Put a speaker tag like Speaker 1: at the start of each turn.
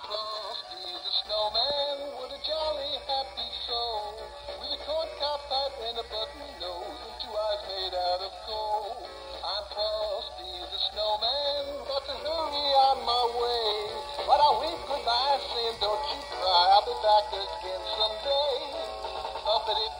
Speaker 1: Frosty the snowman with a jolly happy soul, with a corncob pipe and a button nose and two eyes made out of gold. I'm Frosty the snowman, got to hurry on my way, but I wave goodbye saying don't you cry, I'll be back again someday. Bumpity